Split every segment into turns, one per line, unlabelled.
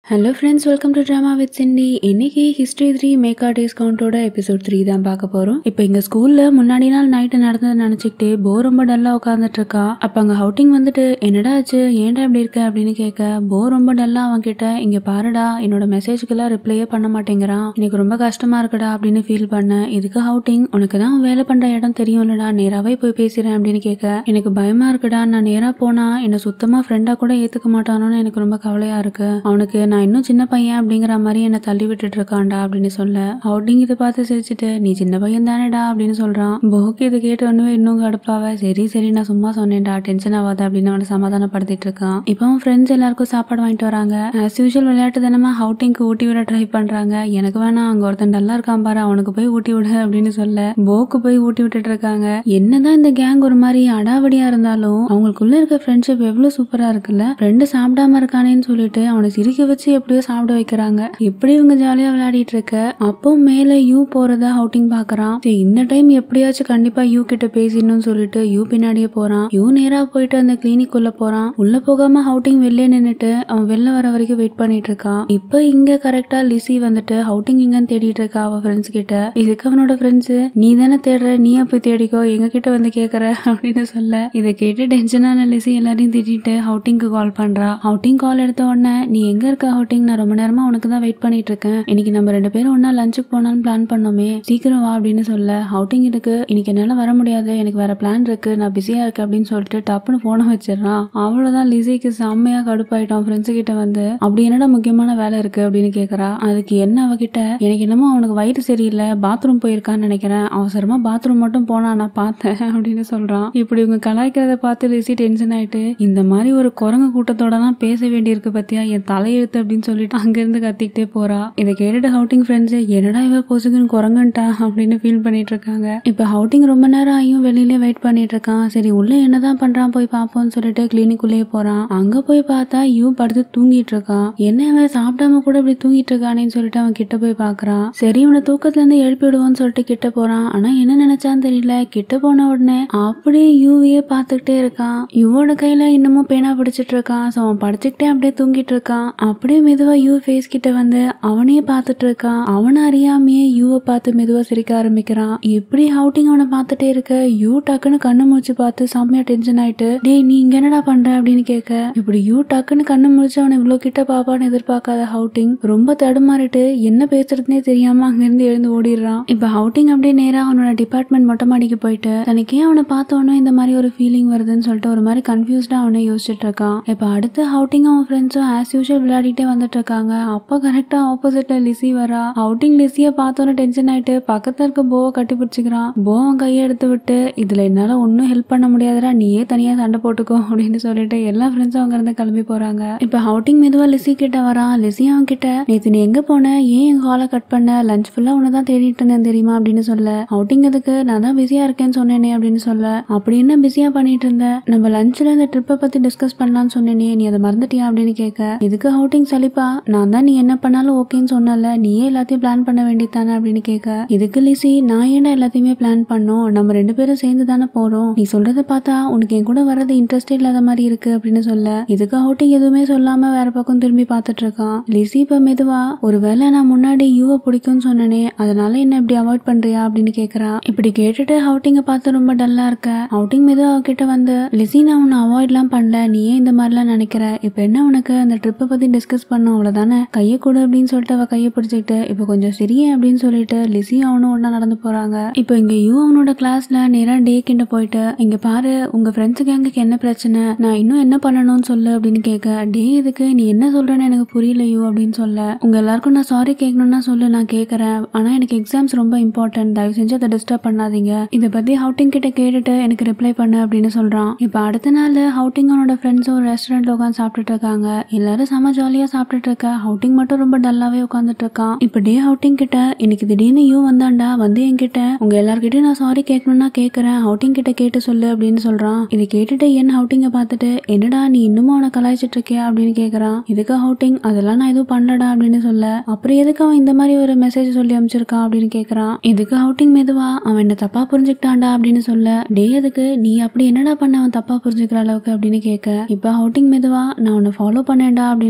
Hello friends, welcome to drama with Cindy. இன்னைக்கு history 3 make our days கவுண்டோட episode 3 தான் பார்க்க போறோம். இப்போ எங்க ஸ்கூல்ல முன்னாடி நாள் நைட்டு நடந்ததை நினைச்சுக்கிட்டு போ ரொம்ப டல்லா உட்காந்துட்டு இருக்கா. அப்ப அங்க ஹவுட்டிங் வந்துட்டு என்னடா ஆச்சு, ஏன்டா இப்படி இருக்க அப்படின்னு கேட்க, போ ரொம்ப டல்லா அவன் கிட்ட இங்க பாருடா, என்னோட மெசேஜ்க்கெல்லாம் ரிப்ளையே பண்ண மாட்டேங்கிறான், எனக்கு ரொம்ப கஷ்டமா இருக்குடா அப்படின்னு ஃபீல் பண்ண. இதுக்கு ஹவுட்டிங், உனக்கு தான் வேலை பண்ற இடம் தெரியும்லடா, நேராவே போய் பேசுறேன் அப்படின்னு கேட்க, எனக்கு பயமா இருக்குடா, நான் நேரா போனா என்ன சுத்தமா ஃப்ரெண்டா கூட ஏத்துக்க மாட்டானோன்னு எனக்கு ரொம்ப கவலையா இருக்கு, அவனுக்கு நான் இன்னும் சின்ன பையன் அப்படிங்கிற மாதிரி என்ன தள்ளி விட்டுட்டு இருக்கான்டா அப்படின்னு சொல்ல, ஹவுட்டிங் இதை பார்த்து சிரிச்சுட்டு நீ சின்ன பையன் தானேடா அப்படின்னு சொல்றான். போக்கு இதை கேட்டு ஒண்ணுமே இன்னும் கடுப்பாவ, சரி நான் சும்மா சொன்னேன்டா, டென்ஷன் ஆகாத அப்படின்னு அவனை சமாதானப்படுத்திட்டு இருக்கான். இப்போ அவன் ஃப்ரெண்ட்ஸ் எல்லாருக்கும் சாப்பாடு வாங்கிட்டு வராங்க. ஆஸ் யூஷுவல் விளையாட்டு தினமா ஹவுட்டிங்க்கு ஊட்டி விட ட்ரை பண்றாங்க. எனக்கு வேணாம், அங்க ஒருத்தன் டல்லா இருக்கான் பாரு, அவனுக்கு போய் ஊட்டி விடு அப்படின்னு சொல்ல போக்கு போய் ஊட்டி விட்டுட்டு இருக்காங்க. என்னதான் இந்த கேங் ஒரு மாதிரி அடாவடியா இருந்தாலும் அவங்களுக்குள்ள இருக்க ஃப்ரெண்ட்ஷிப் எவ்வளவு சூப்பரா இருக்குல்ல. ஃப்ரெண்டு சாப்பிடாம இருக்கானேன்னு சொல்லிட்டு அவனை சிரிக்க வச்சு எப்படியோ சாப்பிட வைக்கிறாங்க. எப்படி இவங்க ஜாலியா விளையாடிட்டு இருக்க, அப்போ மேல யூ போறத ஹவுட்டிங் பாக்குறான். இந்த டைம் எப்படியாச்சும் கண்டிப்பா யூ கிட்ட பேசிடணும்னு சொல்லிட்டு யூ பின்னாடியே போறான். யூ நேரா போயிட்டு அந்த கிளினிக் உள்ள போறான். உள்ள போகாம ஹவுட்டிங் வெளியே நின்னுட்டு அவன் வெளில வர வரைக்கும் வெயிட் பண்ணிட்டு இருக்கான். இப்ப இங்க கரெக்டா லிசி வந்துட்டு ஹவுட்டிங் இங்கன்னு தேடிட்டு இருக்கா அவ ஃப்ரெண்ட்ஸ் கிட்ட. இதுக்கு அவனோட ஃப்ரெண்ட்ஸ், நீ தானே தேடுற, நீயா போய் தேடிக்கோ, எங்க கிட்ட வந்து கேக்குற அப்படின்னு சொல்ல, இதை கேட்டு டென்ஷனான லிசி எல்லாரையும் திட்டிட்டு ஹவுட்டிங்க்கு கால் பண்றா. ஹவுட்டிங் கால் எடுத்த உடனே, நீ எங்க இருக்க ஹவுட்டிங், நான் ரொம்ப நேரமா உனக்கு தான் வெயிட் பண்ணிட்டு இருக்கேன், இன்னைக்கு நம்ம 2 பேரும் ஒன்னா லஞ்சுக்கு போனாலும் பிளான் பண்ணோமே, சீக்கிரம் வா அப்படின்னு சொல்ல, ஹவுட்டிங் இருக்கு, இன்னைக்கு என்னால வர முடியாது, எனக்கு வேற பிளான் இருக்கு, நான் பிஸியா இருக்கேன் அப்படின்னு சொல்லிட்டு டப்புன்னு போன வச்சிடறான். அவ்வளவுதான், லிசிக்கு செம்மையா கடுப்பாயிட்டான். ஃப்ரெண்ட்ஸ் கிட்ட வந்து, அப்படி என்னடா முக்கியமான வேலை இருக்கு அப்படின்னு கேக்குறா. அதுக்கு என்ன அவகிட்ட, எனக்கு என்னமோ அவனுக்கு வயிறு சரியில்லை, பாத்ரூம் போயிருக்கான்னு நினைக்கிறேன், அவசரமா பாத்ரூம் மட்டும் போனா நான் பார்த்தேன் அப்படின்னு சொல்றான். இப்படி இவங்க கலாய்க்கிறத பார்த்து லிசி டென்ஷன் ஆயிட்டு, இந்த மாதிரி ஒரு குரங்கு கூட்டத்தோட தான் பேச வேண்டியிருக்கு பத்தியா, என் தலையெழுத்து அப்படின்னு சொல்லிட்டு அங்கிருந்து கத்திக்கிட்டே போறா. இதை கேட்டுட்டு ஹவுட்டிங் ஃப்ரெண்ட்ஸ், என்னடா இவ பொசுக்குன்னு குரங்குன்ட்டா அப்படின்னு ஃபீல் பண்ணிட்டு இருக்காங்க. இப்ப ஹவுட்டிங் ரொம்ப நேரம் ஆகியும் வெளியிலே வெயிட் பண்ணிட்டு இருக்கான். சரி உள்ள என்னதான் பண்றான் போய் பாப்போம்னு சொல்லிட்டு கிளினிக் உள்ளே போறான். அங்க போய் பார்த்தா யூ படுத்து தூங்கிட்டு இருக்கான். என்ன அவன் சாப்பிடாம கூட இப்படி தூங்கிட்டு இருக்கானேன்னு சொல்லிட்டு அவன் கிட்ட போய் பாக்குறான். சரி உன தூக்கத்துல இருந்து எழுப்பி விடுவோம்னு சொல்லிட்டு கிட்ட போறான். ஆனா என்ன நினைச்சான்னு தெரியல, கிட்ட போன உடனே அப்படியே யூவையே பாத்துக்கிட்டே இருக்கான். யூவோட கையில இன்னமும் பேனா பிடிச்சிட்டு இருக்கான். சோ அவன் படிச்சுக்கிட்டே அப்படியே தூங்கிட்டு இருக்கான். அப்படியே மெதுவா யூ ஃபேஸ் கிட்ட வந்து அவனையே பாத்துட்டு இருக்கான். அவனை அறியாமையே யூவை பார்த்து மெதுவா சிரிக்க ஆரம்பிக்கிறான். எப்படி ஹவுட்டிங் அவனை பார்த்துட்டே இருக்க, யூ டக்குன்னு கண்ணு முடிச்சு பார்த்து செம்மையா டென்ஷன் ஆயிட்டு, டேய் நீ இங்க என்னடா பண்ற அப்படின்னு கேட்க, இப்படி யூ டக்குன்னு கண்ணு முடிச்சு அவனை இவ்வளவு கிட்ட பாப்பான்னு எதிர்பார்க்காத ஹவுட்டிங் ரொம்ப தடுமாறிட்டு என்ன பேசுறதுனே தெரியாம அங்கிருந்து எழுந்து ஓடிடுறான். இப்ப ஹவுட்டிங் அப்படியே நேரா அவனோட டிபார்ட்மெண்ட் மொட்டை மாடிக்கு போயிட்டு தனக்கே அவனை பார்த்தோன்னே இந்த மாதிரி ஒரு ஃபீலிங் வருதுன்னு சொல்லிட்டு ஒரு மாதிரி கன்ஃபியூஸ்டா அவனை யோசிச்சுட்டு இருக்கான். இப்ப அடுத்து ஹவுட்டிங் அவன் ஃப்ரெண்ட்ஸும் ஆஸ் யூஷுவல் விளையாடிட்டே வந்துட்டு இருக்காங்க. அப்ப கரெக்டா ஆப்போசிட்ல லிசி வரா. ஹவுட்டிங் லிசிய பார்த்தோன்னு டென்ஷன் ஆயிட்டு பக்கத்துல இருக்க போவை கட்டி பிடிச்சிக்கிறான். போவன் கையை எடுத்து விட்டு, இதுல என்னால ஒன்னும் ஹெல்ப் பண்ண முடியாதுடா, நீயே தனியா சண்டை போட்டுக்கோ அப்படின்னு சொல்லிட்டு எல்லா ஃப்ரெண்ட்ஸும் அவங்க இருந்து கிளம்பி போறாங்க. இப்ப ஹவுட்டிங் மெதுவா லிசி கிட்ட வரான். லிசி அவன் கிட்ட, நேத்து நீ எங்க போன, ஏன் என் காலை கட் பண்ண, லஞ்ச் ஃபுல்லா உன்னதான் தேடிட்டு இருந்தேன் தெரியுமா அப்படின்னு சொல்ல, ஹவுட்டிங் எதுக்கு, நான் தான் பிஸியா இருக்கேன்னு சொன்னேனே அப்படின்னு சொல்ல, அப்படி என்ன பிஸியா பண்ணிட்டு இருந்த, நம்ம லஞ்ச்ல இந்த ட்ரிப்பை பத்தி டிஸ்கஸ் பண்ணலாம்னு சொன்னேனே, நீ அதை மறந்துட்டியா அப்படின்னு கேட்க, இதுக்கு ஹவுட்டிங் சலிப்பா, நான் தான் நீ என்ன பண்ணாலும் ஓகேன்னு சொன்னல, நீயே எல்லாத்தையும் பிளான் பண்ண வேண்டியதானே அப்படின்னு கேட்க, இதுக்கு லிசி, நான் ஏன்டா எல்லாத்தையுமே பிளான் பண்ணோம், நம்ம 2 பேரும் சேர்ந்து தானே போறோம், நீ சொல்றத பார்த்தா உனக்கு என் கூட வர்றது இன்ட்ரெஸ்ட் இல்லாத மாதிரி இருக்கு அப்படின்னு சொல்ல, இதுக்கு ஹவுட்டிங் எதுவுமே சொல்லாம வேற பக்கம் திரும்பி பார்த்துட்டு இருக்கான். லிசி இப்ப மெதுவா, ஒருவேளை நான் முன்னாடி யூவை பிடிக்கும்னு சொன்னனே, அதனால என்ன இப்படி அவாய்ட் பண்றியா அப்படின்னு கேக்குறா. இப்படி கேட்டுட்டு ஹவுட்டிங்க பார்த்து ரொம்ப டல்லா இருக்க. ஹவுட்டிங் மெதுவா அவகிட்ட வந்து, லிசி நான் உன்னை அவாய்ட் எல்லாம் பண்ணல, நீ ஏன் இந்த மாதிரிலாம் நினைக்கிற, இப்ப என்ன உனக்கு அந்த ட்ரிப்பை பத்தி டிஸ்கஸ் பண்ணோம் அவ்வளவுதானே, கையை கொடு அப்படின்னு சொல்லிட்டு அவ கையை பிடிச்சிக்கிட்டு, இப்ப கொஞ்சம் சிரியே அப்படின்னு சொல்லிட்டு லிசி அவனும் ஒன்னா நடந்து போறாங்க. இப்ப இங்க யூ அவனோட கிளாஸ்ல நேரா டே கிட்ட போயிட்டு, இங்க பாரு உங்க ஃப்ரெண்ட்ஸ் கேங்குக்கு என்ன பிரச்சனை, நான் இன்னும் என்ன பண்ணணும்னு சொல்லு அப்படின்னு கேட்க, டே இதுக்கு நீ என்ன சொல்றேன்னு எனக்கு புரியல யூ அப்படின்னு சொல்ல, உங்க எல்லாருக்கும் நான் சாரி கேட்கணும்னா சொல்லு, நான் கேட்கறேன், ஆனா எனக்கு எக்ஸாம்ஸ் ரொம்ப இம்பார்ட்டன்ட், தயவு செஞ்சு அதை டிஸ்டர்ப் பண்ணாதீங்க, இதை பத்தி ஹவுட்டிங் கிட்ட கேட்டுட்டு எனக்கு ரிப்ளை பண்ணு அப்படின்னு சொல்றான். இப்ப அடுத்த நாள் ஹவுட்டிங் அவனோட ஃப்ரெண்ட்ஸும் ஒரு ரெஸ்டாரண்ட்ல உட்காந்து சாப்பிட்டுட்டு இருக்காங்க. எல்லாரும் செம ஜாலியா சாப்பிட்டுட்டு இருக்க. ஹவுட்டிங் மட்டும் ரொம்ப டல்லாவே உட்காந்துட்டு இருக்கான். இப்ப டே ஹவுட்டிங் கிட்ட, இன்னைக்கு திடீர்னு யூ வந்தாண்டா, வந்து என்கிட்ட உங்க எல்லார்கிட்டயும் நான் சாரி கேட்கணும்னா கேட்கறேன், ஹவுட்டிங் கிட்ட கேட்டு சொல்லு அப்படின்னு சொல்றான். இதை கேட்டுட்டு என் ஹவுட்டிங்க பார்த்துட்டு, என்னடா நீ இன்னும் அவனை கலாய்ச்சிட்டு இருக்கியா அப்படின்னு கேக்குறான். இதுக்கு ஹவுட்டிங், அதெல்லாம் நான் எதுவும் பண்ணலடா அப்படின்னு சொல்ல, அப்புறம் எதுக்கு அவன் இந்த மாதிரி ஒரு மெசேஜ் சொல்லி அமைச்சிருக்கான் அப்படின்னு கேக்குறான். இதுக்கு ஹவுட்டிங் மெதுவா, அவன் என்ன தப்பா புரிஞ்சுக்கிட்டான்டா அப்படின்னு சொல்ல, டே அதுக்கு நீ அப்படி என்னடா பண்ண அவன் தப்பா புரிஞ்சுக்கிற அளவுக்கு அப்படின்னு கேட்க, இப்ப ஹவுட்டிங் மெதுவா, நான் உன்னை ஃபாலோ பண்ணேன்டா அப்படின்னு சொல்றான்.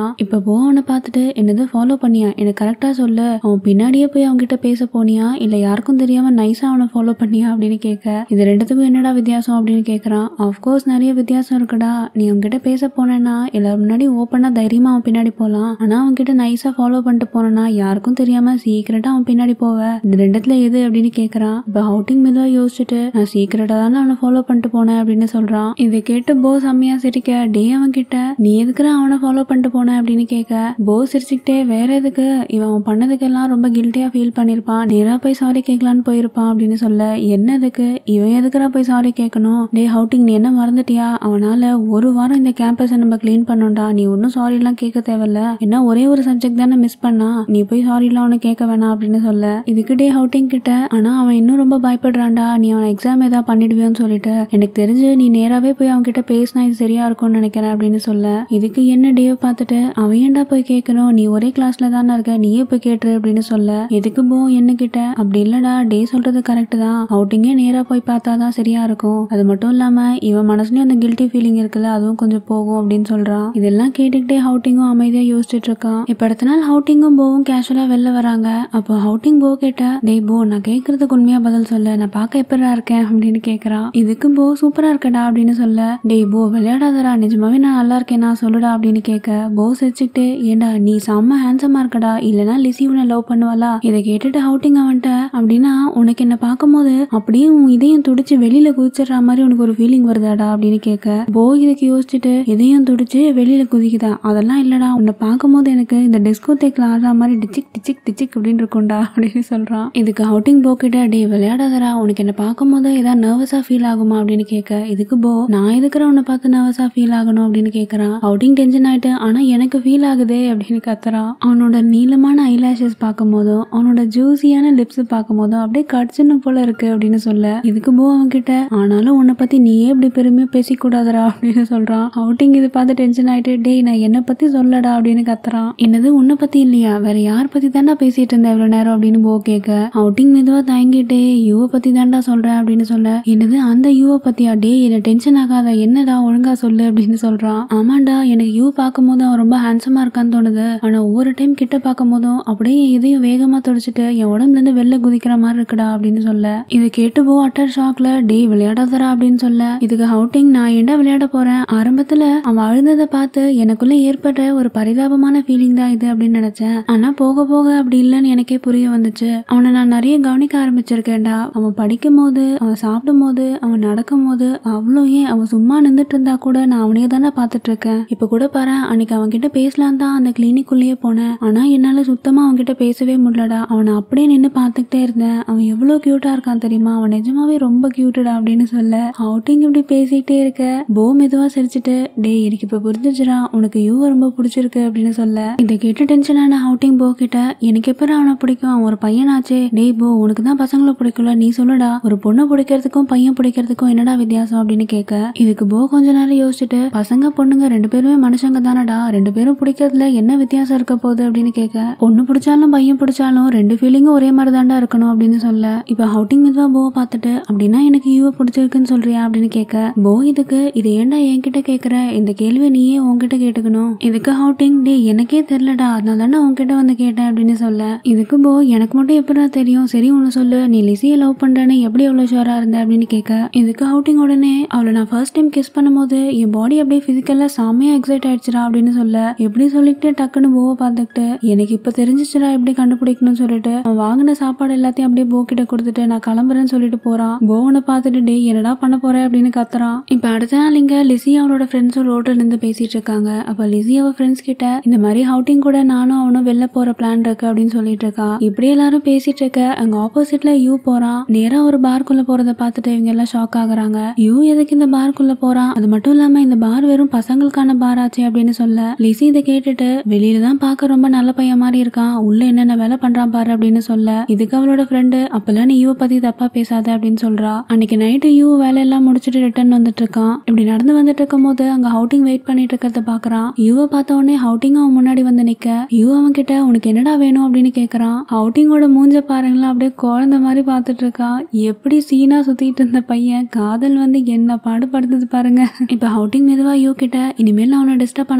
சொல்றான். இப்ப போ அவனை பார்த்துட்டு என்னது ஃபாலோ பண்ணியா, எனக்கு கரெக்டா சொல்லு, அவன் பின்னாடியே போய் அவங்க கிட்ட பேச போனியா இல்ல யாருக்கும் தெரியாம நைஸா அவனை ஃபாலோ பண்ணியா அப்படின்னு கேட்க, இது ரெண்டுத்துக்கும் என்னடா வித்தியாசம் அப்படின்னு கேக்குறான். ஆஃப்கோர்ஸ் நிறைய வித்தியாசம் இருக்குடா, நீ அவங்க கிட்ட பேச போனேன்னா எல்லாரும் முன்னாடி ஓப்பனா தைரியமா அவன் பின்னாடி போலாம், ஆனா அவங்க கிட்ட நைஸா ஃபாலோ பண்ணிட்டு போனா யாருக்கும் தெரியாம சீக்கிரட்டா அவன் பின்னாடி போவ, இது ரெண்டுத்துல எது அப்படின்னு கேக்குறான். இப்ப அவுட்டிங் மெதுவா யோசிச்சுட்டு நான் சீக்கிரட்டா தானே அவனை ஃபாலோ பண்ணிட்டு போனேன் அப்படின்னு சொல்றான். இதை கேட்டு போ செம்மையா சிரிக்க, டே அவன் கிட்ட நீ எதுக்குற அவனை ஃபாலோ பண்ணிட்டு போன அப்படின்னு கேட்க, போ சிரிச்சுக்கிட்டே வேற எதுக்கு, இவன் பண்ணதுக்கெல்லாம் ரொம்ப கில்ட்டியா ஃபீல் பண்ணிருப்பான், நேரா போய் சாரி கேட்கலான்னு போயிருப்பான் அப்படின்னு சொல்ல, என்னதுக்கு இவன் எதுக்குறா போய் சாரி கேட்கணும், டே அவுட்டிங் நீ என்ன மறந்துட்டியா, அவனால ஒரு வாரம் இந்த கேம்பஸை நம்ம கிளீன் பண்ணோம்டா, நீ ஒன்னும் சாரி எல்லாம் கேட்க தேவையில்ல, என்ன ஒரே ஒரு சப்ஜெக்ட் தானே மிஸ் பண்ணா, நீ போய் சாரி எல்லாம் அவனை கேட்க வேணாம் அப்படின்னு சொல்ல, இதுக்கு டே அவுட்டிங் கிட்ட ஆனா அவன் இன்னும் ரொம்ப பயப்படுறான்டா, நீ அவன் எக்ஸாம் ஏதாவது பண்ணிடுவியோன்னு சொல்லிட்டு, எனக்கு தெரிஞ்சு நீ நேராவே போய் அவங்க கிட்ட பேசினா இது சரியா இருக்கும்னு நினைக்கிறேன் அப்படின்னு சொல்ல, இதுக்கு என்ன டே பார்த்துட்டு அவன் ஏன்டா போய் கேட்கணும், நீ ஒரே கிளாஸ்ல தானே இருக்க, நீயே போய் கேட்டுரு அப்படின்னு சொல்ல, எதுக்கு போ என்ன கிட்ட, அப்படி இல்லடா டே சொல்றது கரெக்ட் தான், அவுட்டிங்கே நேரா போய் பார்த்தாதான் சரியா இருக்கும், அது மட்டும் இல்லாம இவன் மனசுலயும் அந்த கில்ட்டி ஃபீலிங் இருக்குல்ல அதுவும் கொஞ்சம் போகும் அப்படின்னு சொல்றான். இதெல்லாம் கேட்டுக்கிட்டே அவுட்டிங்கும் அமைதியா யோசிச்சுட்டு இருக்கான். இப்ப அடுத்த நாள் அவுட்டிங்கும் போவும் கேஷுவலா வெளில வராங்க. அப்போ அவுட்டிங் போ கேட்ட, டே போ நான் கேட்கறதுக்கு உண்மையா பதில் சொல்லு, நான் பார்க்க எப்படா இருக்கேன் அப்படின்னு கேக்குறான். இதுக்கு போ சூப்பரா இருக்கடா அப்படின்னு சொல்ல, டே போ விளையாடாதடா நிஜமாவே நான் நல்லா இருக்கேனா சொல்லுடா அப்படின்னு கேட்க, போ சிரிச்சுக்கிட்டு ஏண்டா நீ செம்ம ஹேண்ட்ஸமா இருக்கடா, இல்லனா லிசி உன்னை லவ் பண்ணுவாளா, இதை கேட்டுட்டு அவுட்டிங் அவன்ட்ட, அப்படின்னா உனக்கு என்ன பார்க்கும்போது அப்படியே உன் இதயம் துடிச்சு வெளியில குதிச்சிடுற மாதிரி உனக்கு ஒரு ஃபீலிங் வருதாடா அப்படின்னு கேட்க, போ இதுக்கு யோசிச்சுட்டு இதயம் துடிச்சு வெளியில குதிக்குதா, அதெல்லாம் இல்லடா உன்னை பார்க்கும்போது எனக்கு இந்த டிஸ்கோ தேக்ல ஆடுற மாதிரி டிச்சிக் டிச்சிக் டிச்சிக் அப்படின்னு இருக்கும்டா அப்படின்னு சொல்றான். இதுக்கு அவுட்டிங் போ கிட்ட, டே விளையாடாதடா உனக்கு என்ன பார்க்கும்போது ஏதாவது நர்வஸா ஃபீல் ஆகுமா அப்படின்னு கேட்க, இதுக்கு போ நான் எதுக்குற உன்னை பார்த்து நர்வஸா ஃபீல் ஆகணும் அப்படின்னு கேட்கறான். அவுட்டிங் டென்ஷன் ஆயிட்டு ஆனா எனக்கு ஃபீல் ஆகுதே அப்படின்னு கத்துறான். அவனோட நீளமான ஐலாஷஸ் பார்க்கும் போதும் அவனோட ஜூசியான லிப்ஸ் பார்க்கும் போதும் அப்படியே கடிச்சுன்னு போல இருக்கு அப்படின்னு சொல்ல, இதுக்கு போ அவன் கிட்ட ஆனாலும் உன்னை பத்தி நீயே இப்படி பெருமையா பேசிக்கூடாதரா அப்படின்னு சொல்றான். அவுட்டிங் இது பார்த்து டென்ஷன் ஆயிட்டு, டே நான் என்ன பத்தி சொல்லடா அப்படின்னு கத்துறான். என்னது உன்னை பத்தி இல்லையா, வேற யார் பத்தி தாண்டா பேசிட்டு இருந்தேன் இவ்வளவு நேரம் அப்படின்னு போ கேட்க, அவுட்டிங் மெதுவா தயங்கிட்டு யூவ பத்தி தாண்டா சொல்றேன் அப்படின்னு சொல்ல, என்னது அந்த யூவ பத்தியா, டே என்ன டென்ஷன் ஆகாத என்னடா ஒழுங்கா சொல்லு அப்படின்னு சொல்றான். ஆமாண்டா எனக்கு யூ பார்க்கும் போது அவன் ரொம்ப ஹேண்ட்ஸமா இருக்கான்னு தோணுது, ஆனா ஒவ்வொரு டைம் கிட்ட பார்க்கும் போதும் அப்படியே இதையும் வேகமா துடிச்சிட்டு என் உடம்புல இருந்து வெளில குதிக்கிற மாதிரி இருக்குடா அப்படின்னு சொல்ல, இதை கேட்டு போ அட்டர் ஷாக்ல, டே விளையாடாதரா அப்படின்னு சொல்ல, இதுக்கு அவுட்டிங் நான் ஏண்டா விளையாட போறேன், ஆரம்பத்துல அவன் அழுந்ததை பார்த்து எனக்குள்ள ஏற்பட்ட ஒரு பரிதாபமான ஃபீலிங் தான் இது அப்படின்னு நினைச்சேன், ஆனா போக போக அப்படி இல்லைன்னு எனக்கே புரிய வந்துச்சு, அவனை நான் நிறைய கவனிக்க ஆரம்பிச்சிருக்கேன்டா, அவன் படிக்கும் போது அவன் சாப்பிடும் போது அவன் நடக்கும் போது அவ்வளோ, ஏன் அவன் சும்மா நின்றுட்டு இருந்தா கூட நான் அவனையே தானே பார்த்துட்டு இருக்கேன், இப்ப கூட பாரு அன்னைக்கு அவன் கிட்ட பேசலாம் தான் அந்த கிளினிக்குள்ளேயே போனேன், ஆனா என்னால சுத்தமா அவன் கிட்ட பேசவே முடியலடா, அவனை அப்படியே நின்று பார்த்துக்கிட்டே இருந்தேன், அவன் எவ்வளவு கியூட்டா இருக்கான் தெரியுமா, அவன் நிஜமாவே ரொம்ப கியூட்டடா அப்படின்னு சொல்ல, அவுட்டிங் இப்படி பேசிக்கிட்டே இருக்க போ மெதுவா சிரிச்சுட்டு, டே எனக்கு இப்ப புரிஞ்சிச்சுடா உனக்கு யூ ரொம்ப பிடிச்சிருக்கு அப்படின்னு சொல்ல, இதை கேட்டு டென்ஷனான அவுட்டிங் போ கிட்ட, எனக்கு எப்ப அவனை பிடிக்கும், அவன் ஒரு பையனாச்சே, டே போ உனக்கு தான் பசங்களை பிடிக்கும்ல நீ சொல்லுடா, ஒரு பொண்ணை பிடிக்கிறதுக்கும் பையன் பிடிக்கிறதுக்கும் என்னடா வித்தியாசம் அப்படின்னு கேட்க, இதுக்கு போ கொஞ்ச நேரம் யோசிச்சுட்டு, பசங்க பொண்ணுங்க ரெண்டு பேருமே மனுஷங்க தானடா, ரெண்டு பேரும் பிடிக்கிறதுல என்ன வித்தியாசம் இருக்க போகுது அப்படின்னு கேட்க, பொண்ணு பிடிச்சாலும் பையன் பிடிச்சாலும் ரெண்டு ஃபீலிங்கும் ஒரே மாதிரி தாண்டா இருக்கணும் அப்படின்னு சொல்ல, இப்ப அவுட்டிங் மெதுவா போ பார்த்துட்டு, அப்படின்னா எனக்கு யூ பிடிச்சிருக்குன்னு சொல்றியா அப்படின்னு கேட்க, போ இதுக்கு இது ஏன்டா என்கிட்ட கேட்கற, இந்த கேள்வியை நீயே உன்கிட்ட கேட்டுக்கணும், இதுக்கு அவுட்டிங், டே எனக்கே தெரியலடா அதனால தானே உன்கிட்ட வந்து கேட்டேன் அப்படின்னு சொல்ல, இதுக்கு போ எனக்கு மட்டும் எப்படா தெரியும், சரி ஒன்னு சொல்லு நீ லிசியை லவ் பண்றேன்னு எப்படி எவ்வளவு ஷோரா இருந்த அப்படின்னு கேட்க, இதுக்கு அவுட்டிங் உடனே அவளை நான் ஃபர்ஸ்ட் டைம் கிஸ் பண்ணும்போது என் பாடி அப்படியே பிசிக்கலா செமையா எக்ஸைட் ஆயிடுச்சுடா அப்படின்னு சொல்ல, எப்படி சொல்லிக்கிட்டே டக்குன்னு போவை பார்த்துக்கிட்டு, எனக்கு இப்ப தெரிஞ்சிச்சுடா எப்படி கண்டுபிடிக்கணும்னு சொல்லிட்டு அவன் வாங்கின சாப்பாடு எல்லாத்தையும் அப்படியே போ கிட்ட கொடுத்துட்டு நான் கிளம்புறேன்னு சொல்லிட்டு போறான். போவனை பார்த்துட்டு, டே என்னடா பண்ண போற அப்படின்னு கத்துறான். இப்ப அடுத்த நாள் இங்க லிசி அவளோட ஃப்ரெண்ட்ஸும் ரோட்ல இருந்து பேசிட்டு இருக்காங்க. அப்ப லிசி அவ ஃப்ரெண்ட்ஸ் கிட்ட இந்த மாதிரி அவுட்டிங் கூட நானும் அவனும் வெளில போற பிளான் இருக்கு அப்படின்னு சொல்லிட்டு இருக்கா. இப்படி எல்லாரும் பேசிட்டு இருக்க அங்க ஆப்போசிட்ல யூ போறான். நேரா ஒரு பார்க்குள்ள போறத பார்த்துட்டு இவங்க எல்லாம் ஷாக் ஆகுறாங்க. யூ எதுக்கு இந்த பார்க்குள்ள போறான், அது மட்டும் இல்லாம இந்த பார் வெறும் பசங்களுக்கான பார் ஆச்சு அப்படின்னு சொல்ல, லிசி இதை கேட்டுட்டு வெளியில தான் பார்க்க ரொம்ப நல்ல பையன் மாதிரி இருக்கான், உள்ள என்னென்ன வேலை பண்றான் பாரு அப்படின்னு சொல்ல, இதுக்கு அவளோட ஃப்ரெண்டு அப்பெல்லாம் நீ யூ பத்தி தப்பா பேசாத அப்படின்னு சொல்றா. அன்னைக்கு நைட்டு யூ வேலையெல்லாம் முடிச்சுட்டு ரிட்டர்ன் வந்துட்டு இருக்கான். இப்படி நடந்து வந்துட்டு இருக்கும் போது அங்க அவுட்டிங் வெயிட் பண்ணிட்டு இருக்கிறத பாக்குறான். யூவை பார்த்த உடனே அவுட்டிங் அவன் முன்னாடி வந்து நிக்க, யூ அவன் கிட்ட உனக்கு என்னடா வேணும் அப்படின்னு கேக்குறான். அவுட்டிங்கோட மூஞ்ச பாருங்களா அப்படியே குழந்தை மாதிரி பாத்துட்டு இருக்கான். எப்படி சீனா சுத்திட்டு இருந்த பையன் காதல் வந்து என்ன பாடுபடுத்துது பாருங்க. இப்ப அவுட்டிங் மெதுவா யூ கிட்ட, இனிமேல் நான் அவனை டிஸ்டர்ப் பண்ண மாட்டேன்டா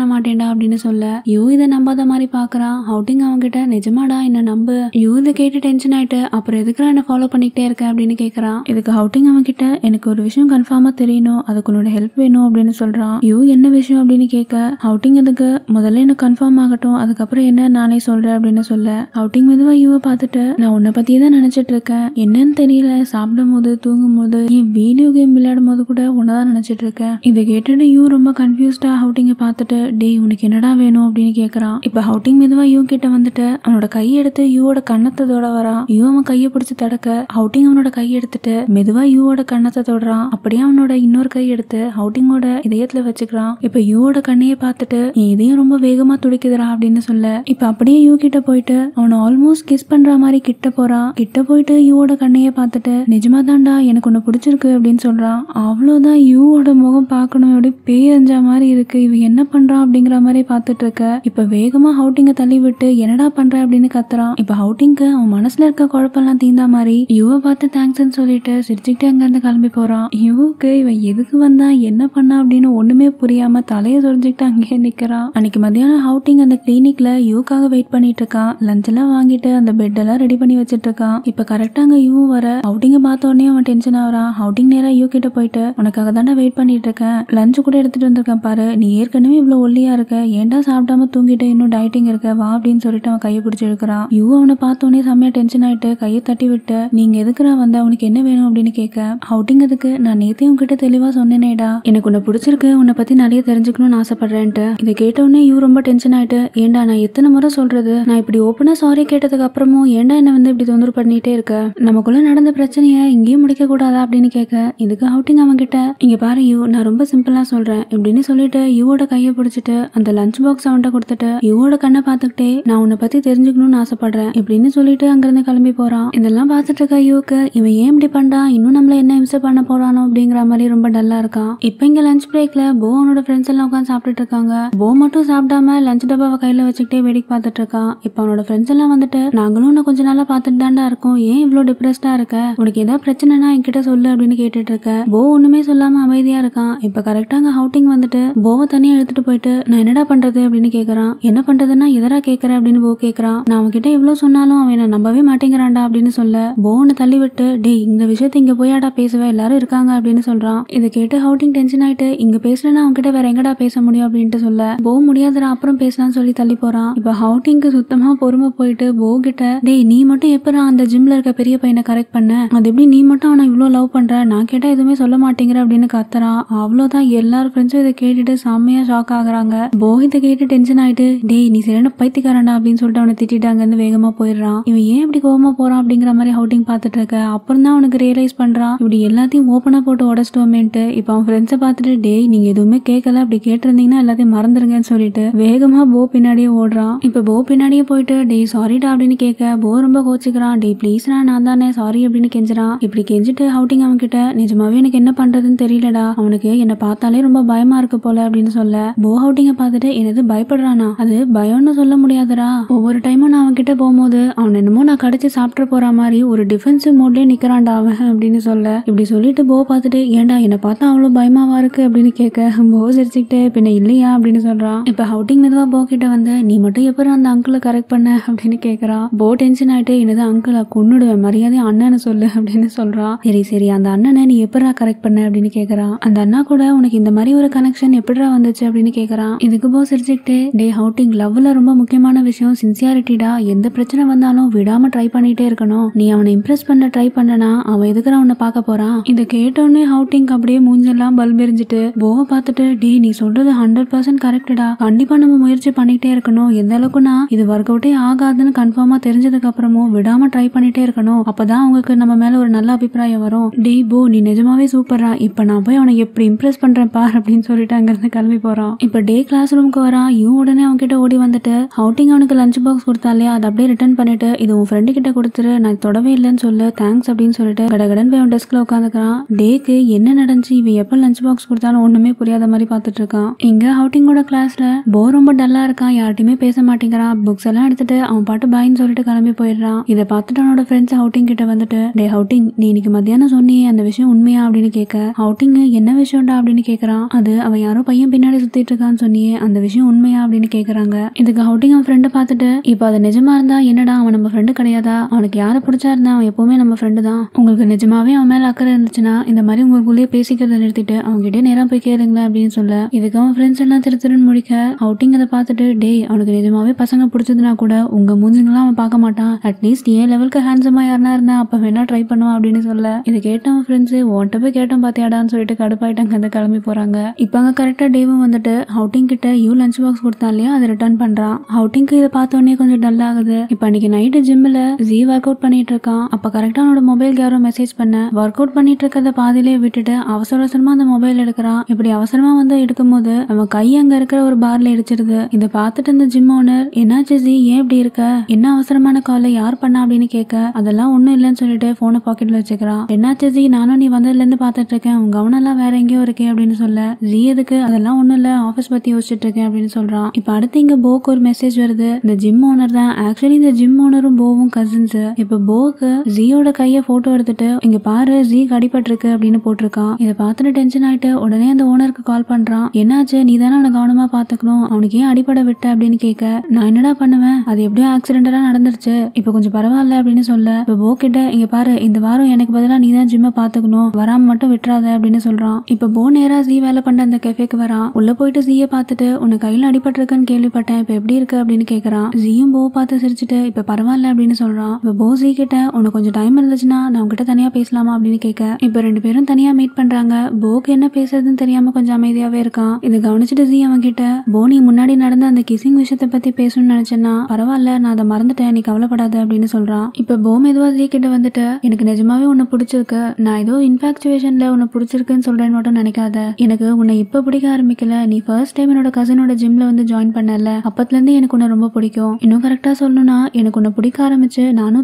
பண்ணிட்டா அப்படின்னு சொல்ல யூ இதை நம்பாத மாதிரி பாக்குறான். ஹவுட்டிங் அவங்க கிட்ட நிஜமாடா என்ன நம்பு. யூ இதை கேட்டு டென்ஷன் ஆயிட்டு அப்புறம் எதுக்குறா என்ன ஃபாலோ பண்ணிக்கிட்டே இருக்க அப்படின்னு கேக்குறான். இதுக்கு ஹவுட்டிங் அவன் கிட்ட எனக்கு ஒரு விஷயம் கன்ஃபார்மா தெரியணும், அதுக்கு உன்னோட ஹெல்ப் வேணும் அப்படின்னு சொல்றான். யூ என்ன விஷயம் அப்படின்னு கேட்க ஹவுட்டிங் அதுக்கு முதல்ல எனக்கு கன்ஃபார்ம் ஆகட்டும், அதுக்கப்புறம் என்ன நானே சொல்றேன் அப்படின்னு சொல்ல ஹவுட்டிங் மெதுவா யூவை பார்த்துட்டு நான் உன்னை பத்தியே தான் நினைச்சிட்டு இருக்கேன், என்னன்னு தெரியல, சாப்பிடும் போது தூங்கும் போது என் வீடியோ கேம் விளையாடும் போது கூட உன்னதான் நினைச்சிட்டு இருக்கேன். இதை கேட்டுட்டு யூ ரொம்ப கன்ஃபியூஸ்டா ஹவுட்டிங்க பார்த்துட்டு டேய் உனக்கு என்னடா வேணும் அப்படின்னு கேக்குறான். இப்ப ஹவுட்டிங் மெதுவா யூ கிட்ட வந்துட்டு அவனோட கையை எடுத்து யூவோட கண்ணத்தை தொட வரான். யூ அவன் கையை பிடிச்சு தடக்க ஹவுட்டிங் அவனோட கை எடுத்துட்டு மெதுவா யூவோட கண்ணத்தை தொடுறான். அப்படியே அவனோட இன்னொரு கை எடுத்து ஹவுட்டிங்கோட இதயத்துல வச்சுக்கிறான். இப்ப யூவோட கண்ணையே பார்த்துட்டு என் இதயம் ரொம்ப வேகமா துடிக்குதுடா அப்படின்னு சொல்ல இப்ப அப்படியே யூ கிட்ட போயிட்டு அவனை ஆல்மோஸ்ட் கிஸ் பண்ற மாதிரி கிட்ட போறான். கிட்ட போயிட்டு யூவோட கண்ணையே பார்த்துட்டு நிஜமா தான்டா எனக்கு ஒன்னு பிடிச்சிருக்கு அப்படின்னு சொல்றான். அவ்வளவுதான் யூவோட முகம் பார்க்கணும் அப்படி பேயஞ்ச மாதிரி இருக்கு, இவ என்ன பண்றான் அப்படிங்கிற மாதிரி பார்த்துட்டு இருக்க இப்ப வேகமா ஹவுட்டிங்க தள்ளி விட்டு என்னடா பண்ற அப்படின்னு கத்துறான். இப்ப ஹவுட்டிங்க்கு அவன் மனசுல இருக்க குழப்பெல்லாம் தீந்தா மாதிரி யூவை பார்த்து தேங்க்ஸ்ன்னு சொல்லிட்டு சிரிச்சுக்கிட்டே அங்க இருந்து கிளம்பி போறான். யூவுக்கு இவன் எதுக்கு வந்தா என்ன பண்ணா அப்படின்னு ஒண்ணுமே புரியாம தலையை சொரிஞ்சுக்கிட்டு அங்கேயே நிக்கிறான். அன்னைக்கு மத்தியானம் ஹவுட்டிங் அந்த கிளினிக்ல யூக்காக வெயிட் பண்ணிட்டு இருக்கான். லஞ்ச் எல்லாம் வாங்கிட்டு அந்த பெட் எல்லாம் ரெடி பண்ணி வச்சிட்டு இருக்கான். இப்ப கரெக்டா அங்க யூ வர ஹவுட்டிங்க பார்த்த உடனே அவன் டென்ஷன் ஆகுறான். ஹவுட்டிங் நேரா யூ கிட்ட போயிட்டு உனக்காக தானே வெயிட் பண்ணிட்டு இருக்கேன், லஞ்ச் கூட எடுத்துட்டு வந்திருக்கேன் பாரு, நீ ஏற்கனவே இவ்வளவு ஒல்லியா இருக்க, ஏன்டா சாப்பிடாம தூங்கிட்டு இன்னும் டயட்டிங் இருக்க வா அப்படின்னு சொல்லிட்டு அவன் கையை பிடிச்சி இழுக்கிறான். யூ அவனை பார்த்த உடனே செம்மையா டென்ஷன் ஆயிட்டு கையை தட்டி விட்டு நீங்க எதுக்குறா வந்த, உனக்கு என்ன வேணும் அப்படின்னு கேட்க ஹவுட்டிங் அதுக்கு நான் நேத்தே உன்கிட்ட தெளிவா சொன்னேனேடா, எனக்கு உன்னை பிடிச்சிருக்கு, உன்னை பத்தி நிறைய தெரிஞ்சுக்கணும்னு ஆசைப்படுறேன்ட்டு. இதை கேட்ட உடனே யூ ரொம்ப டென்ஷன் ஆயிட்டு ஏன்டா நான் எத்தனை முறை சொல்றது, நான் இப்படி ஓப்பனா சாரி கேட்டதுக்கு அப்புறமும் ஏன்டா என்ன வந்து இப்படி தொந்தரவு பண்ணிட்டே இருக்க, நமக்குள்ள நடந்த பிரச்சனைய இங்கேயும் முடிக்க கூடாதா அப்படின்னு கேட்க இதுக்கு ஹவுட்டிங் அவன் கிட்ட இங்க பாரு யூ நான் ரொம்ப சிம்பிளா சொல்றேன் இப்படின்னு சொல்லிட்டு யூவோட கையை பிடிச்சிட்டு அந்த லஞ்ச் பாக்ஸ் அவன்கிட்ட கொடுத்துட்டு யூவோட கண்ணை பார்த்துக்கிட்டே நான் உன்னை பத்தி தெரிஞ்சுக்கணும்னு ஆசைப்படுறேன் இப்படின்னு சொல்லிட்டு அங்கிருந்து கிளம்பி போறான். இதெல்லாம் பார்த்துட்டு இருக்க யூக்கு இவன் ஏன் இப்படி பண்றான், இன்னும் நம்மள என்ன இம்சை பண்ண போறானோ அப்படிங்கிற மாதிரி ரொம்ப டல்லா இருக்கான். இப்ப இங்க லஞ்ச் பிரேக்ல போ அவனோட ஃப்ரெண்ட்ஸ் எல்லாம் உட்காந்து சாப்பிட்டுட்டு இருக்காங்க. போ மட்டும் சாப்பிடாம லஞ்ச் டப்பாவை கையில வச்சுக்கிட்டே வேடிக்கை பார்த்துட்டு இருக்கான். இப்ப அவனோட ஃப்ரெண்ட்ஸ் எல்லாம் வந்துட்டு நாங்களும் உன்னை கொஞ்ச நாளா பார்த்துட்டு தாண்டா இருக்கோம், ஏன் இவ்வளவு டிப்ரெஸ்டா இருக்க, உனக்கு ஏதாவது பிரச்சனைனா என்கிட்ட சொல்லு அப்படின்னு கேட்டுட்டு இருக்க. போ ஒண்ணுமே சொல்லாம அமைதியா இருக்கான். இப்ப கரெக்டா அங்க ஹவுட்டிங் வந்துட்டு போவை தனியா எடுத்துட்டு போயிட்டு நான் என்னடா பண்றது அப்படின்னு கேக்குறான். என்ன பண்றதுன்னா எதரா கேக்குற அப்படின்னு போ கேக்குறான். நான் அவன்கிட்ட எவ்வளவு சொன்னாலும் அவன் என்ன நம்பவே மாட்டேங்கிறான்டா அப்படின்னு சொல்ல போனை தள்ளி விட்டு டேய் இந்த விஷயத்த இங்க போயாடா பேசுவேன், எல்லாரும் இருக்காங்க அப்படின்னு சொல்றான். இதை கேட்டு ஹவுட்டிங் டென்ஷன் ஆயிட்டு இங்க பேசலன்னா அவன்கிட்ட வேற எங்கடா பேச முடியும் அப்படின்ட்டு சொல்ல போ முடியாதுடா அப்புறம் பேசலாம்னு சொல்லி தள்ளி போறான். இப்ப ஹவுட்டிங்க்கு சுத்தமா பொறுமை போயிட்டு போ கிட்ட டேய் நீ மட்டும் எப்படா அந்த ஜிம்ல இருக்க பெரிய பையனை கரெக்ட் பண்ண, அது எப்படி நீ மட்டும் அவனை இவ்வளவு லவ் பண்ற, நான் கேட்டா எதுவுமே சொல்ல மாட்டேங்கிற அப்படின்னு கத்துறான். அவ்வளவுதான் எல்லாரும் ஃப்ரெண்ட்ஸும் இதை கேட்டுட்டு செம்மையா ஷாக் ஆகுறாங்க. போ இதை கேட்டு டென்ஷன் ஆயிட்டு டேய் நீ சரியான பைத்தியக்காரன்டா அப்படின்னு சொல்லிட்டு அவனை திட்டிட்டு அங்க இருந்து வேகமா போயிடுறான். இவன் ஏன் இப்படி கோவமா போறான் அப்படிங்கிற மாதிரி ஹவுட்டிங் பார்த்துட்டு இருக்க அப்புறம் தான் அவனுக்கு ரியலைஸ் பண்றான் இப்படி எல்லாத்தையும் ஓப்பனா போட்டு உடச்சிட்டோமேன்ட்டு. இப்ப அவன் ஃப்ரெண்ட்ஸை பார்த்துட்டு டேய் நீங்க எதுவுமே கேட்கல, அப்படி கேட்டிருந்தீங்கன்னா எல்லாத்தையும் மறந்துருங்கன்னு சொல்லிட்டு வேகமா போ பின்னாடியே ஓடுறான். இப்ப போ பின்னாடியே போயிட்டு டேய் சாரிடா அப்படின்னு கேட்க போ ரொம்ப கோச்சிக்கிறான். டேய் ப்ளீஸ்டா நான் தானே சாரி அப்படின்னு கெஞ்சுறான். இப்படி கெஞ்சிட்டு ஹவுட்டிங் அவன் கிட்ட நிஜமாவே எனக்கு என்ன பண்றதுன்னு தெரியலடா, அவனுக்கு என்ன பார்த்தாலே ரொம்ப பயமா இருக்கு போல அப்படின்னு சொல்ல போ ஹவுட்டிங்க பார்த்துட்டு என்னது பயப்படுறானா, அது பயம்னு சொல்ல முடியாதுடா, ஒவ்வொரு டைமும் நான் அவன் கிட்ட போகும்போது அவன் என்னமோ நான் கடிச்சு சாப்பிட்டு போற மாதிரி ஒரு டிஃபென்சிவ் மோட்லயே நிக்கிறான்டா அவன் அப்படின்னு சொல்ல இப்படி சொல்லிட்டு போ பார்த்துட்டு ஏன்டா என்ன பார்த்தா அவ்வளவு பயமாவா இருக்கு அப்படின்னு கேட்க போ சிரிச்சுக்கிட்டே பின்ன இல்லையா அப்படின்னு சொல்றான். இப்ப ஹவுட்டிங் மெதுவா போ கிட்ட வந்து நீ மட்டும் எப்படி அந்த அங்கிளை கரெக்ட் பண்ண அப்படின்னு கேக்குறான். போ டென்ஷன் ஆயிட்டு என்னது அங்கிளை கொன்னுடுவேன், மரியாதை அண்ணன்னு சொல்லு அப்படின்னு சொல்றான். சரி சரி அந்த அண்ணனை நீ எப்படா கரெக்ட் பண்ண அப்படின்னு கேக்குறான். அந்த அண்ணா கூட உனக்கு இந்த மாதிரி ஒரு கனெக்ஷன் எப்படிடா வந்துச்சு அப்படின்னு கேக்குறான். இதுக்கு போ சிரிச்சுக்கிட்டு டே ஹவுட்டிங் லவ்ல ரொம்ப முக்கியமான விஷயம் சின்சியாரிட்டிடா, எந்த பிரச்சனை வந்தாலும் விடாம ட்ரை பண்ணிட்டே இருக்கணும், நீ அவனை இம்ப்ரெஸ் பண்ண ட்ரை பண்ணனா அவன் எதுக்குற அவனை பார்க்க போறான். இதை கேட்டோடனே ஹவுட்டிங் அப்படியே மூஞ்செல்லாம் பல்ப் எரிஞ்சிட்டு போவை பார்த்துட்டு டே நீ சொல்றது 100% கரெக்டடா, கண்டிப்பா நம்ம முயற்சி பண்ணிட்டே இருக்கணும், எந்த அளவுக்குனா இது ஒர்க் அவுட்டே ஆகாதுன்னு கன்ஃபார்மா தெரிஞ்சதுக்கு அப்புறமும் விடாம ட்ரை பண்ணிட்டே இருக்கணும், அப்பதான் அவங்களுக்கு நம்ம மேல ஒரு நல்ல அபிப்பிராயம் வரும். டே போ நீ நிஜமாவே சூப்பரா, இப்ப நான் போய் அவனை எப்படி இம்ப்ரெஸ் பண்றேன் பார் அப்படின்னு சொல்லிட்டு அங்க இருந்து கிளம்பி போறான். இப்ப டே கிளாஸ் ரூமுக்கு வரான். இவன் உடனே அவன் கிட்ட ஓடி வந்துட்டு ஹவுட்டிங் அவனுக்கு லஞ்ச் பாக்ஸ் கொடுத்தாலே அதை அப்படியே ரிட்டர்ன் பண்ணிட்டு இது உன் ஃப்ரெண்டு கிட்ட கொடுத்துரு, நான் தொடவே இல்லைன்னு சொல்லு, தேங்க்ஸ் அப்படின்னு சொல்லிட்டு கடகடன் போய் அவன் டெஸ்க்ல உட்காந்துக்கிறான். டேக்கு என்ன நடந்துச்சு, இவன் எப்ப லஞ்ச் பாக்ஸ் கொடுத்தாலும் ஒண்ணுமே புரியாத மாதிரி பாத்துட்டு இருக்கான். இங்க ஹவுட்டிங்கோட கிளாஸ்ல போ ரொம்ப டல்லா இருக்கான், யார்ட்டையுமே பேச மாட்டேங்கிறான். புக்ஸ் எல்லாம் எடுத்துட்டு அவன் பாட்டு பாயின்னு சொல்லிட்டு கிளம்பி போயிடுறான். இதை பார்த்துட்டு அவனோட ஃப்ரெண்ட்ஸ் ஹவுட்டிங் கிட்ட வந்துட்டு டே ஹவுட்டிங் நீ இன்னைக்கு மத்தியானம் சொன்னியே அந்த விஷயம் உண்மையா அப்படின்னு கேட்க ஹவுட்டிங் என்ன விஷயம்டா அப்படின்னு கேக்குறான். அது அவன் யாரோ பையன் பின்னாடி சுத்திட்டு இருக்கான்னு சொன்னியே அந்த விஷயம் உண்மையா அப்படின்னு கேக்குறாங்க. இதுக்கு அவுட்டிங் அவன் ஃப்ரெண்டை பார்த்துட்டு இப்ப அது நிஜமா இருந்தா என்னடா அவன் நம்ம ஃப்ரெண்டு கிடையாதா, அவனுக்கு யாரை பிடிச்சா இருந்தா அவன் எப்பவுமே நம்ம ஃப்ரெண்டு தான், உங்களுக்கு நிஜமாவே அவன் மேல அக்கறை இருந்துச்சுன்னா இந்த மாதிரி உங்களுக்குள்ளேயே பேசிக்கிறத நிறுத்திட்டு அவங்க கிட்டே நேரா போய் கேளுங்களேன் அப்படின்னு சொல்ல இதுக்கு அவன் ஃப்ரெண்ட்ஸ் எல்லாம் திருன்னு முடிக்க அவுட்டிங் அதை பார்த்துட்டு டேய் அவனுக்கு நிஜமாவே பசங்க பிடிச்சதுனா கூட உங்க மூஞ்சிங்கெல்லாம் அவன் பார்க்க மாட்டான், அட்லீஸ்ட் ஏன் லெவலுக்கு ஹேண்ட்ஸமா யாருனா இருந்தா அப்ப வேணா ட்ரை பண்ணுவான் அப்படின்னு சொல்ல இதை கேட்ட அவன் ஃப்ரெண்ட்ஸ் உன்கிட்ட போய் கேட்டோம் பாத்தியாடான்னு சொல்லிட்டு கடுப்பாயிட்டாங்க. அந்த கிளம்பி போறாங்க. இப்ப அங்க கரெக்டா டேவும் வந்துட்டு அவுட்டிங் கிட்ட லஞ்ச் பாக்ஸ் கொடுத்தான் இல்லையா அதை ரிட்டர்ன் பண்றான். அவுட்டிங்க்கு இதை பார்த்தோன்னே கொஞ்சம் டல் ஆகுது. இப்ப அன்னைக்கு நைட்டு ஜிம்ல ஜி ஒர்க் அவுட் பண்ணிட்டு இருக்கான். அப்ப கரெக்டா அவனோட மொபைல் யாரோ மெசேஜ் பண்ண ஒர்க் அவுட் பண்ணிட்டு இருக்கிறத பாதியிலே விட்டுட்டு அவசர அவசரமா அந்த மொபைல் எடுக்கிறான். இப்படி அவசரமா வந்து எடுக்கும் போது அவன் கை அங்க இருக்கிற ஒரு பார்ல இடிச்சிருது. இதை பார்த்துட்டு இந்த ஜிம் ஓனர் என்னாச்சு ஜி ஏன் இப்படி இருக்க, என்ன அவசரமான காலை யார் பண்ணா அப்படின்னு கேட்க அதெல்லாம் ஒண்ணும் இல்லைன்னு சொல்லிட்டு போனை பாக்கெட்ல வச்சுக்கிறான். என்னாச்சு ஜி நானும் நீ வந்ததுல இருந்து பாத்துட்டு இருக்கேன், உங்க கவனம் எல்லாம் வேற எங்கேயோ இருக்கே அப்படின்னு சொல்ல ஜி எதுக்கு அதெல்லாம் ஒண்ணும் இல்ல ஆபீஸ் பத்தி யோசிச்சுட்டு இருக்கேன் அப்படின்னு சொல்றான். இப்ப அடுத்து இங்க போக்கு ஒரு மெசேஜ் வருது. இந்த ஜிம் ஓனர் தான் ஆக்சுவலி இந்த ஜிம் ஓனரும் போவும் கசின்ஸ். இப்ப போக்கு ஜியோட கைய போட்டோ எடுத்துட்டு இங்க பாரு ஜிக்கு அடிபட்டு இருக்கு அப்படின்னு போட்டிருக்கான். இதை பார்த்துட்டு டென்ஷன் ஆயிட்டு உடனே அந்த ஓனருக்கு கால் பண்றான். என்னாச்சு நீ தானே அவனை கவனமா பாத்துக்கணும், அவனுக்கு ஏன் அடிபட விட்ட அப்படின்னு கேட்க நான் என்னடா பண்ணுவேன், அது எப்படியோ ஆக்சிடென்டா நடந்துருச்சு, இப்ப கொஞ்சம் பரவாயில்ல அப்படின்னு சொல்ல இப்ப போ கிட்ட இங்க பாரு இந்த வாரம் எனக்கு பதிலா நீ தான் ஜிம்ம பாத்துக்கணும், வராம மட்டும் விட்டுறாத அப்படின்னு சொல்றான். இப்ப போ நேரா ஜி வேலை பண்ண அந்த கெஃபேக்கு வரான். உள்ள போயிட்டு ஜிய பார்த்துட்டு உன்னை கையில அடிபட்டு இருக்குன்னு கேள்விப்பட்டேன், இப்ப எப்படி இருக்கு அப்படின்னு கேக்குறான். ஜியும் போ பார்த்து சிரிச்சுட்டு இப்ப பரவாயில்ல அப்படின்னு சொல்றான். இப்ப போ ஜி கிட்ட உனக்கு கொஞ்சம் டைம் இருந்துச்சுன்னா நான் உங்ககிட்ட தனியா பேசலாமா அப்படின்னு கேட்க இப்ப ரெண்டு பேரும் தனியா மீட் பண்றாங்க. போக்கு என்ன பேசுறதுன்னு தெரியாம கொஞ்சம் அமைதியாவே இருக்கான். இதை கவனிச்சுட்டு ஜி அவன் கிட்ட போ நீ முன்னாடி நடந்த அந்த கிசிங் விஷயத்தை பத்தி பேசணும்னு நினைச்சேன்னா பரவாயில்ல நான் அதை மறந்துட்டேன் நீ கவலைப்படாத அப்படின்னு சொல்றான். இப்ப போ மெதுவா ஜி கிட்ட வந்துட்டு எனக்கு நிஜமாவே உன்னை பிடிச்சிருக்கு, நான் ஏதோ இன்ஃபாக்சுவேஷன்ல உன்னை பிடிச்சிருக்குன்னு சொல்றேன்னு மட்டும் நினைக்காத, எனக்கு உன்னை இப்ப பிடிக்க ஆரம்பிக்கல, நீ ஃபர்ஸ்ட் டைம் என்னோட கசினோட ஜிம்ல வந்து ஜாயின் பண்ணல அப்பத்துல இருந்து எனக்கு உன்னை ரொம்ப பிடிக்கும், இன்னும் கரெக்டா சொல்லணும்னா எனக்கு உன்னை பிடிக்க ஆரம்பிச்சு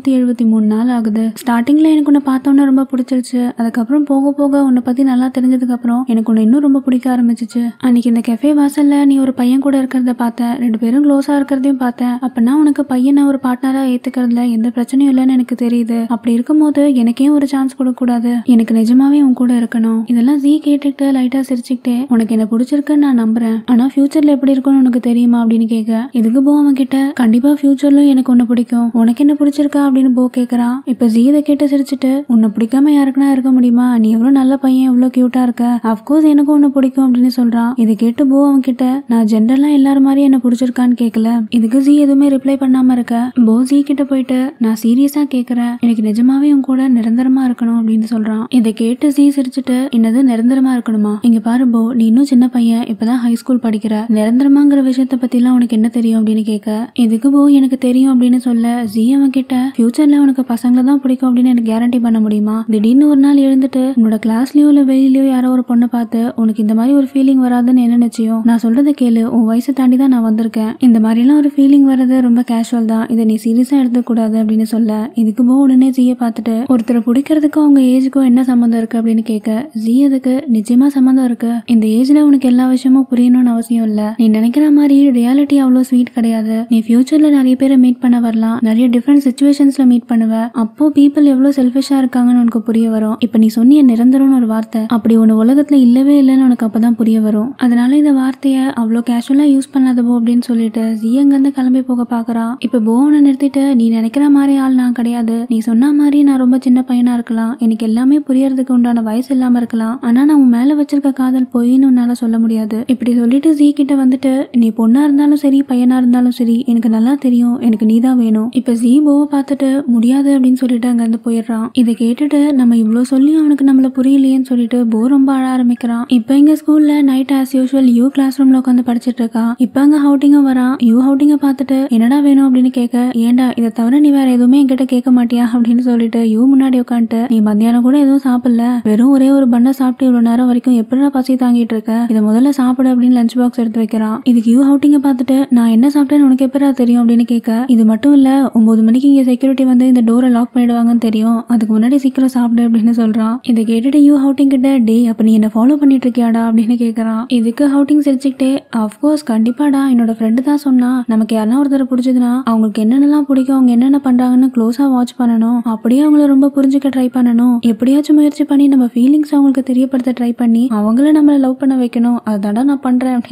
473 நாள் ஆகுது, ஸ்டார்டிங்ல எனக்கு உன்னை பார்த்தோன்னா ரொம்ப பிடிச்சிருச்சு, அதுக்கப்புறம் போக போக உன்னை பத்தி நல்லா தெரிஞ்சதுக்கு அப்புறம் எனக்கு உன்னை இன்னும் ரொம்ப பிடிக்க ஆரம்பிச்சிச்சு, அன்னைக்கு இந்த கெஃபே வாசல்ல நீ ஒரு பையன் கூட இருக்கிறத பார்த்தேன், ரெண்டு பேரும் க்ளோஸா இருக்கிறதையும் பார்த்தேன், அப்பனா உனக்கு பையனை ஒரு பார்ட்னரா ஏத்துக்கிறதுல எந்த பிரச்சனையும் இல்லைன்னு எனக்கு தெரியுது, அப்படி இருக்கும்போது எனக்கே ஒரு சான்ஸ் கொடுக்க கூடாது, எனக்கு நிஜமாவே உன் கூட இருக்கணும், இதெல்லாம் ஜி கேட்டுக்கிட்டு லைட்டா சிரிச்சுக்கிட்டே உனக்கு என்ன பிடிச்சிருக்குன்னு நான் நம்புறேன், ஆனா ஃபியூச்சர்ல எப்படி இருக்கும்னு உனக்கு தெரியுமா அப்படின்னு கேட்க இதுக்கு போ அவன் கிட்ட கண்டிப்பா ஃபியூச்சர்லயும் எனக்கு ஒன்னு பிடிக்கும், உனக்கு என்ன பிடிச்சிருக்கா அப்படின்னு போ கேக்குறான். இப்ப ஜி இதை கேட்டு சிரிச்சுட்டு உன்னை பிடிக்காம யாருக்குன்னா இருக்க முடியுமா, நீ எவ்வளவு நல்ல பையன் எவ்வளவு கியூட்டா இருக்க, அப்கோர்ஸ் எனக்கும் ஒன்னு பிடிக்கும் அப்படின்னு சொல்றான். இதை கேட்டு போ அவன் கிட்ட நான் ஜென்ரலா எல்லாரும் மாதிரி என்ன பிடிச்சிருக்கான்னு கேட்கல. இதுக்கு ஜி எதுவுமே ரிப்ளை பண்ணாம இருக்க போ ஜி கிட்ட போயிட்டு நான் சீரியஸா கேக்குறேன், எனக்கு நிஜமாவே உன் கூட நிரந்தரமா இருக்கணும் அப்படின்னு சொல்றான். இதை கேட்டு ஜி சிரிச்சுட்டு என்னது நிரந்தரமா இருக்கணுமா, இங்க பாரு போ நீ இன்னும் சின்ன பையன், இப்பதான் ஹை ஸ்கூல் படிக்கிற, நிரந்தரமாங்கிற விஷயத்த பத்தி எல்லாம் உனக்கு என்ன தெரியும் அப்படின்னு கேட்க இதுக்கு போ எனக்கு தெரியும் அப்படின்னு சொல்ல ஜி அவன் கிட்ட ஃபியூச்சர்ல உனக்கு பசங்களை தான் பிடிக்கும் அப்படின்னு எனக்கு கேரண்டி பண்ண முடியுமா, திடீர்னு ஒரு நாள் எழுந்துட்டு உன்னோட கிளாஸ்லயோ இல்ல வெளியிலயோ யாரோ ஒரு பொண்ணை பார்த்து உனக்கு இந்த மாதிரி ஒரு ஃபீலிங் வராதுன்னு என்ன நிச்சயம், நான் சொல்றதை கேளு, உன் வயசை தாண்டி தான் நான் வந்திருக்கேன், இந்த மாதிரி எல்லாம் ஒரு ஃபீலிங் வர்றது ரொம்ப கேஷுவல் தான், இதை நீ சீரியஸா எடுத்துக்க கூடாது அப்படின்னு சொல்ல இதுக்கு போ உடனே ஜியை பார்த்துட்டு ஒருத்தரை பிடிக்கிறதுக்கும் அவங்க ஏஜுக்கும் என்ன சம்மந்தம் இருக்கு அப்படின்னு கேட்க ஜி அதுக்கு நிச்சயமா சம்மந்தம் இருக்கு, இந்த ஏஜ்ல உனக்கு எல்லா விஷயமும் புரியணும்னு அவசியம் இல்ல, நீ நினைக்கிற மாதிரி ரியாலிட்டி அவ்வளவு ஸ்வீட் கிடையாது, நீ ஃபியூச்சர்ல நிறைய பேரை மீட் பண்ண வரலாம், நிறைய டிஃபரெண்ட் சிச்சுவேஷன்ஸ்ல மீட் பண்ணுவ, அப்போ பீப்புள் எவ்வளவு செல்ஃபிஷா இருக்காங்கன்னு உனக்கு புரிய வரும், இப்ப நீ சொன்னிய நிரந்தரம்னு ஒரு வார்த்தை அப்படி ஒன்னு உலகத்துல இல்லவே இல்லைன்னு உனக்கு அப்பதான் புரிய வரும், அதனால இந்த வார்த்தைய அவ்வளவு கேஷுவலா யூஸ் பண்ணாதபோ அப்படின்னு சொல்லிட்டு ஜி அங்க இருந்து கிளம்பி போக பாக்குறான். இப்ப போனை நிறுத்திட்டு நீ நினைக்கிற மாதிரி ஆள் நான் கிடையாது, நீ சொன்ன மாதிரி நான் ரொம்ப சின்ன பையனா இருக்கலாம், எனக்கு எல்லாமே புரியறதுக்கு உண்டான வயசு இல்லாம இருக்கலாம், ஆனா நான் உன் மேல வச்சிருக்க காதல் பொய்ன்னு உன்னால சொல்ல முடியாது, இப்படி சொல்லிட்டு ஜி கிட்ட வந்துட்டு நீ பொண்ணா இருந்தாலும் சரி பையனா இருந்தாலும் சரி எனக்கு நல்லா தெரியும், எனக்கு நீதான் வேணும், இப்ப ஜி போவை பார்த்துட்டு முடியாது அப்படின்னு சொல்லிட்டு அங்க இருந்து போயிடுறான். இதை கேட்டுட்டு நம்ம இவ்வளவு சொல்லியும் அவனுக்கு நம்மள புரியலையேன்னு சொல்லிட்டு போ ரொம்ப அழ ஆரம்பிக்கிறான். இப்ப எங்க ஸ்கூல்ல night as usual you class ரூம்ல உட்காந்து படிச்சிட்டு இருக்கான். இப்ப அங்க ஹவுட்டிங்கும் வரான். யூ ஹவுட்டிங்க பார்த்துட்டு என்னடா வேணும் அப்படின்னு கேட்க ஏண்டா இதை தவிர நீ வேற எதுவுமே என்கிட்ட கேட்க மாட்டியா அப்படின்னு சொல்லிட்டு யூ முன்னாடி உட்காந்துட்டு நீ மத்தியானம் கூட எதுவும் சாப்பிடல, வெறும் ஒரே ஒரு பண்ணை சாப்பிட்டு இவ்வளவு நேரம் வரைக்கும் எப்படிடா பசி தாங்கிட்டு இருக்க, இதை முதல்ல சாப்பிடு அப்படின்னு லஞ்ச் பாக்ஸ் எடுத்து வைக்கிறான். இதுக்கு யூ ஹவுட்டிங்க பார்த்துட்டு நான் என்ன சாப்பிட்டேன்னு உனக்கு எப்படா தெரியும் அப்படின்னு கேட்க இது மட்டும் இல்ல 9 மணிக்கு இங்க செக்யூரிட்டி வந்து இந்த டோரை லாக் பண்ணிடுவாங்கன்னு தெரியும், அதுக்கு முன்னாடி சீக்கிரம் சாப்பிடு அப்படின்னு சொல்றான். இதை கேட்டுட்டு யூ ஹவுட்டிங் கிட்ட டே அப்ப நீ என்ன ஃபாலோ பண்ணிட்டு இருக்கியாடா அப்படின்னு கேட்கறான். இதுக்கு ஹவுட்டிங் சிரிச்சுக்கிட்டே அஃப்கோர்ஸ் கண்டிப்பாடா, என்னோட ஃப்ரெண்டு தான் சொன்னா நமக்கு யாரா ஒருத்தர் பிடிச்சதுன்னா அவங்களுக்கு என்னென்னலாம் பிடிக்கும் அவங்க என்னென்ன பண்றாங்கன்னு க்ளோஸா வாட்ச் பண்ணணும், அப்படியே அவங்கள ரொம்ப புரிஞ்சுக்க ட்ரை பண்ணணும், எப்படியாச்சும் முயற்சி பண்ணி நம்ம ஃபீலிங்ஸ் அவங்களுக்கு தெரியப்படுத்த ட்ரை பண்ணி அவங்கள நம்மள லவ் பண்ண வைக்கணும், அதுதான்டா நான் பண்றேன் அப்படின்னு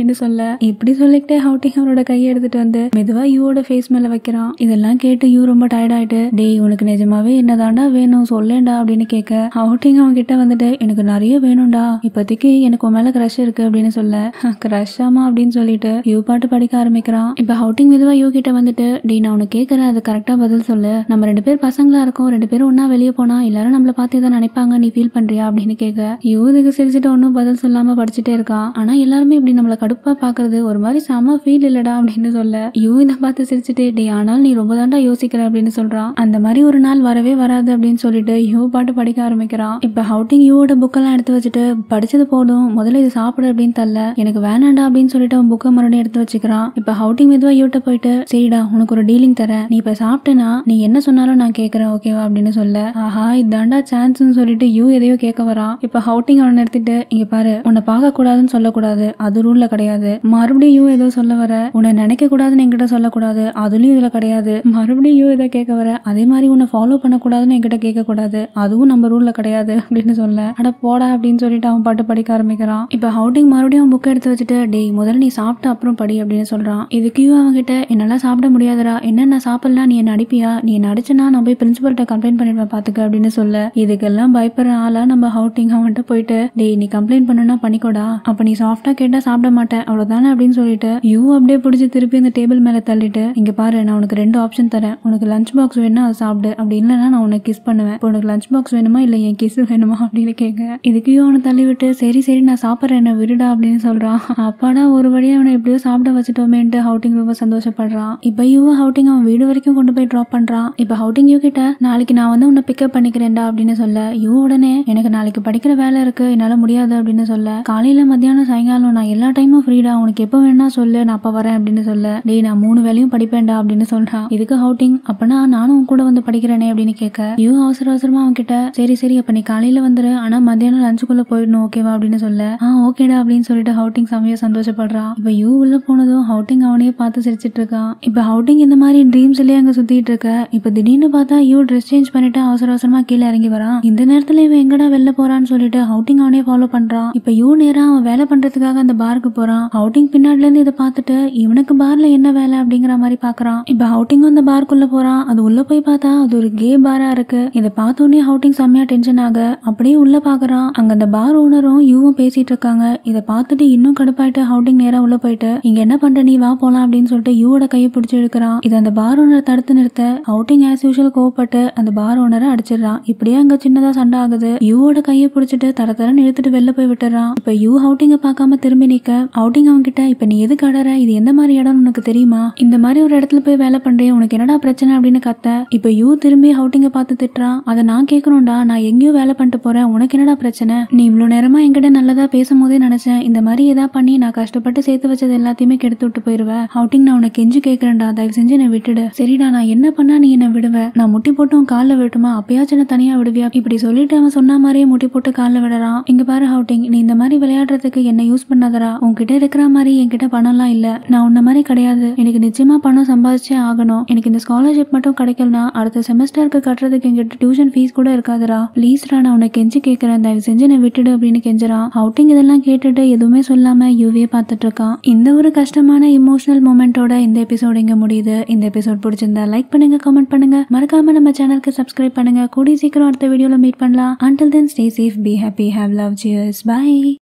அப்படின்னு சொல்ல இப்படி சொல்லிக்கிட்டே ஹவுட்டிங் அவனோட கையை எடுத்துட்டு வந்து மெதுவா யூவோட ஃபேஸ் மேல வைக்கிறான். இதெல்லாம் கேட்டு யூ ரொம்ப டயர்ட் ஆயிட்டு டேய் உனக்கு நிஜமாவே என்னதாண்டா வேணும் சொல்லேண்டா அப்படின்னு கேட்க ஹவுட்டிங் அவன் கிட்ட வந்துட்டு எனக்கு நிறைய வேணும்டா, இப்போதைக்கு எனக்கு உன் மேல கிரஷ் இருக்கு அப்படின்னு சொல்ல கிரஷ் ஆமா அப்படின்னு சொல்லிட்டு யூ பாட்டு படிக்க ஆரம்பிக்கிறான். இப்ப ஹவுட்டிங் மெதுவா யூ கிட்ட வந்துட்டு டேய் நான் உனக்கு கேட்கறேன், அது கரெக்டா பதில் சொல்லு. நம்ம 2 பேர் பசங்களா இருக்கோம், 2 பேரும் ஒன்னா வெளியே போனா எல்லாரும் நம்மள பார்த்து தான் நினைப்பாங்க, நீ ஃபீல் பண்றியா அப்படின்னு கேட்க யூ இதுக்கு சிரிச்சுட்டு ஒன்னும் பதில் சொல்லாம படிச்சுட்டே இருக்கான். ஆனா எல்லாருமே இப்படி நம்மள கடுப்பா பாக்குறது ஒரு மாதிரி செம ஃபீல் இல்லடா அப்படின்னு சொல்ல யூ இதை பார்த்து சிரிச்சுட்டு டே ஆனால் நீ ரொம்ப தாண்டா யோசிக்கிற அப்படின்னு சொல்றான். அந்த மாதிரி ஒரு நாள் வரவே வராது அப்படின்னு சொல்லிட்டு யூ பாட்டு படிக்க ஆரம்பிக்கிறான். இப்ப ஹவுட்டிங் யூவோட புக்கெல்லாம் எடுத்து வச்சுட்டு படிச்சது போதும் முதல்ல இது சாப்பிடு அப்படின்னு தள்ள எனக்கு வேணாண்டா அப்படின்னு சொல்லிட்டு அவன் புக்கை மறுபடியும் எடுத்து வச்சுக்கிறான். இப்ப ஹவுட்டிங் மெதுவா யூட்ட போயிட்டு சரிடா உனக்கு ஒரு டீலிங் தரேன், நீ இப்ப சாப்பிட்டேனா நீ என்ன சொன்னாலும் நான் கேட்கறேன் ஓகேவா அப்படின்னு சொல்ல ஆஹா இதாண்டா சான்ஸ்ன்னு சொல்லிட்டு யூ எதையோ கேட்க வரான். இப்ப ஹவுட்டிங் அவனை நிறுத்திட்டு இங்க பாரு உன்னை பார்க்க கூடாதுன்னு சொல்லக்கூடாது, அது ரூல்ல கிடையாது. மறுபடியும் யூ ஏதோ சொல்ல வர உன்னை நினைக்க கூடாதுன்னு என்கிட்ட சொல்லக்கூடாது, அதுலயும் இதுல கிடையாது. மறுபடியும் யூ ஏதோ கேட்க வர அதே மாதிரி உன்னை ஃபாலோ பண்ணக்கூடாதுன்னு என்கிட்ட கேட்க கூடாது, அதுவும் நம்ம ரூல்ல கிடையாது அப்படின்னு சொல்ல அட போடா அப்படின்னு சொல்லிட்டு அவன் பாட்டு படிக்க ஆரம்பிக்கிறான். இப்ப ஹவுட்டிங் மறுபடியும் அவன் புக் எடுத்து வச்சுட்டு டேய் முதல்ல நீ சாப்பிட்ட அப்புறம் படி அப்படின்னு சொல்றான். இதுக்கு யூ அவன் கிட்ட என்னால சாப்பிட முடியாதுடா, என்ன நான் சாப்பிடலாம் நீ என்ன அடிப்பியா, நீ என்ன அடிச்சனா நான் போய் பிரின்சிபல்கிட்ட கம்ப்ளைண்ட் பண்ணிடுவேன் பாத்துக்க அப்படின்னு சொல்ல இதுக்கெல்லாம் பயப்படுற ஆளா நம்ம ஹவுட்டிங் அவன்கிட்ட போயிட்டு டேய் நீ கம்ப்ளைண்ட் பண்ணா பண்ணிக்கோடா, அப்ப நீ சாஃப்டா கேட்டா சாப்பிட மாட்டேன் அவ்வளவுதானே அப்படின்னு சொல்லிட்டு யூ அப்படியே பிடிச்சி திருப்பி அந்த டேபிள் மேல தள்ளிட்டு இங்க பாரு நான் உனக்கு 2 ஆப்ஷன் தரேன், உனக்கு லஞ்ச் பாக்ஸ் வேணும்னா அதை சாப்பிடு, அப்படி இல்லைன்னா நான் உனக்கு கிஸ் பண்ணுவேன், இப்போ உனக்கு லஞ்ச் பாக்ஸ் வேணுமா இல்ல என் கிஸ் வேணுமா அப்படின்னு கேட்க இதுக்கு யூ அவனை தள்ளி விட்டு சரி சரி நான் சாப்பிட்றேன் என்ன விடுடா அப்படின்னு சொல்றான். அப்பாடா ஒரு வழியா அவனை எப்படியோ சாப்பிட வச்சுட்டோமேன்ட்டு ஹவுட்டிங் ரொம்ப சந்தோஷப்படுறான். இப்ப யூ ஹவுட்டிங் அவன் வீடு வரைக்கும் கொண்டு போய் டிராப் பண்றான். இப்ப ஹவுட்டிங் யூ கிட்ட நாளைக்கு நான் வந்து உன்னை பிக்கப் பண்ணிக்கிறேன்டா அப்படின்னு சொல்ல யூ உடனே எனக்கு நாளைக்கு படிக்கிற வேலை இருக்கு என்னால முடியாது அப்படின்னு சொல்ல காலையில மத்தியானம் சாயங்காலம் நான் எல்லா டைமும் ஃப்ரீடா, உனக்கு எப்ப வேணா சொல்லு நான் அப்ப வரேன் அப்படின்னு சொல்ல டேய் நான் 3 வேலையும் படிப்பேன்டா அப்படின்னு சொல்றான். இதுக்கு ஹவுட்டிங் அப்பனா நானும் உன் கூட வந்து படிக்கிறேனே அப்படின்னு கேட்க யூ அவசர அவசரமா அவன் கிட்ட சரி சரி அப்ப நீ காலையில வந்துரு, ஆனா மத்தியானம் லஞ்சுக்குள்ள போயிடணும் ஓகேவா அப்படின்னு சொல்ல ஓகேடா அப்படின்னு சொல்லிட்டு ஹவுட்டிங் செமையா சந்தோஷப்படுறான். இப்ப யூ உள்ள போனதும் ஹவுட்டிங் அவனையே பார்த்து சிரிச்சிட்டு இருக்கான். இப்ப ஹவுட்டிங் இந்த மாதிரி ட்ரீம்ஸ்லயே அங்க சுத்திட்டு இருக்க இப்ப திடீர்னு பார்த்தா யூ ட்ரெஸ் சேஞ்ச் பண்ணிட்டு அவசர அவசரமா கீழே இறங்கி வரான். இந்த நேரத்துல இவன் எங்கடா வெளில போறான்னு சொல்லிட்டு ஹவுட்டிங் அவனே ஃபாலோ பண்றான். இப்ப யூ நேரா அவன் வேலை பண்றதுக்காக அந்த பாருக்கு போறான். ஹவுட்டிங் பின்னாடில இருந்து இதை பார்த்துட்டு இவனுக்கு பார்ல என்ன வேலை அப்படிங்கிற மாதிரி பாக்குறான். இப்ப ஹவுட்டிங் அந்த பார்க்குள்ள போறான். அது உள்ள போய் பார்த்தா அது ஒரு கே பாரா இருக்கு. இதை பார்த்தோன்னே ஹவுட்டிங் செம்மையா டென்ஷன் ஆக அப்படியே உள்ள பாக்குறான். அங்க அந்த பார் ஓனரும் யூவும் பேசிட்டு இருக்காங்க. இதை பார்த்துட்டு இன்னும் கடுப்பாயிட்டு ஹவுட்டிங் நேரா உள்ள போயிட்டு இங்க என்ன பண்ற நீ வா போலாம் அப்படின்னு சொல்லிட்டு யூவோட கையை பிடிச்சி இழுக்கிறான். இது அந்த பார் ஓனரை தடுத்து நிறுத்த ஹவுட்டிங் ஆஸ் யூஷுவல் கோவப்பட்டு அந்த பார் ஓனரை அடிச்சிடறான். இப்படியே அங்க சின்னதா சண்டை ஆகுது. யூவோட கையை பிடிச்சிட்டு தரன்னு இழுத்துட்டு வெளில போய் விட்டுறான். இப்ப யூ ஹவுட்டிங்க பார்க்காம திரும்பி நிக்க ஹவுட்டிங் அவன் கிட்ட இப்ப நீ எதுக்கு அடற, இது எந்த மாதிரி இடம்னு உனக்கு தெரியுமா, இந்த மாதிரி ஒரு இடத்துல போய் வேலை பண்றேன் உனக்கு என்னடா பிரச்சனை அப்படின்னு கத்த இப்ப யூ திரும்பி ஹவுட்டிங்க பார்த்து திட்டுறான். அதை நான் கேட்கணும்டா, நான் எங்கேயோ வேலை பண்ணிட்டு போறேன், உனக்கு என்னடா பிரச்சனை, நீ இவ்வளவு நேரமா என்கிட்ட நல்லதா பேசும்போதே நினைச்சேன் இந்த மாதிரி ஏதா பண்ணி நான் கஷ்டப்பட்டு சேர்த்து வச்சது எல்லாத்தையுமே கெடுத்து விட்டு போயிருவேன். ஹவுட்டிங் நான் உனக்கு கெஞ்சி கேட்கறேன்டா, தயவு செஞ்சு என்னை விட்டுடு, சரிடா நான் என்ன பண்ணா நீ என்ன விடுவ, நான் முட்டி போட்டு உன் காலில் விட்டுமா அப்பயாச்சும் என்ன தனியா விடுவியா, இப்படி சொல்லிட்டு அவன் சொன்ன மாதிரியே முட்டி போட்டு காலில் விடுறான். இங்க பாரு ஹவுட்டிங் நீ இந்த மாதிரி விளையாடுறதுக்கு என்ன யூஸ் பண்ணாதடா, உன்கிட்ட இருக்கிற மாதிரி என்கிட்ட பணம்லாம் இல்ல, நான் உன்ன மாதிரி கிடையாது, எனக்கு நிச்சயமா பணம் சம்பாதிச்சே ஆகணும், எனக்கு இந்த ஸ்காலர்ஷிப் மட்டும் கிடைக்கலனா அடுத்த செமஸ்டருக்கு கட்டுறதுக்கு எங்கிட்ட டியூஷன் ஃபீஸ் கூட இருக்காதுடா, ப்ளீஸ்டா நான் உனக்கு கெஞ்சி கேட்கறேன், தயவு செஞ்சு என்னை விட்டுடு அப்படின்னு கெஞ்சுறான். ஹவுட்டிங் இதெல்லாம் கேட்டுட்டு எதுவுமே சொல்லாம யூவே பார்த்துட்டு இருக்கான். இந்த ஒரு கஷ்டமான இமோஷனல் மொமெண்டோட இந்த எபிசோட் இங்க முடியுது. இந்த எபிசோட் பிடிச்சிருந்தா லைக் பண்ணுங்க, கமெண்ட் பண்ணுங்க, மறக்காம நம்ம சேனலுக்கு சப்ஸ்கிரைப் பண்ணுங்க. கூடிய சீக்கிரம் அடுத்த வீடியோல மீட் பண்ணலாம். Until then, stay safe, be happy, have love, cheers, bye.